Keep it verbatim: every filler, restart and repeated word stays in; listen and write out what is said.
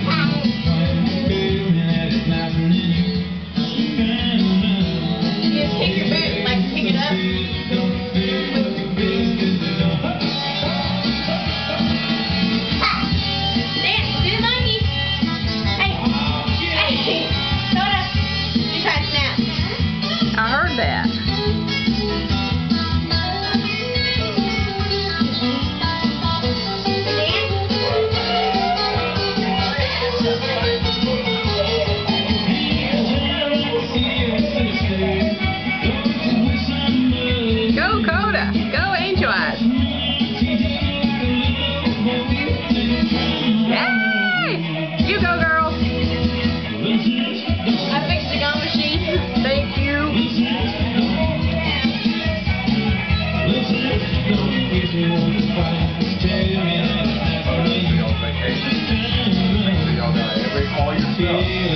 Just kick your boot, like pick it up. Dance, do the monkey. Hey, hey, Soda, you try to snap. I heard that. Go, Coda. Go, Angel Eyes. Yay! You go, girl. I fixed the gum machine. Thank you. Y'all got every all your stuff.